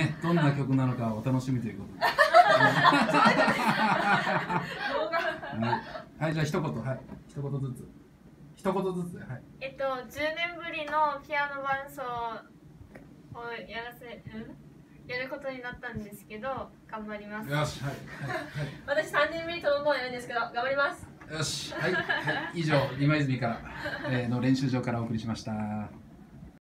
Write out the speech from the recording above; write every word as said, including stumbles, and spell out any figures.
ね、どんな曲なのかお楽しみということで。はい、はい、じゃあ一言、はい、一言ずつ。一言ずつで、はい。 えっと、じゅうねんぶりのピアノ伴奏をやらせ、うんやることになったんですけど、頑張ります。 よし、はい、はい、 はい。私さんねんぶりトロンボーンやるんですけど、頑張ります。 よし、はい、はい、以上、今泉から、えー、の練習場からお送りしました。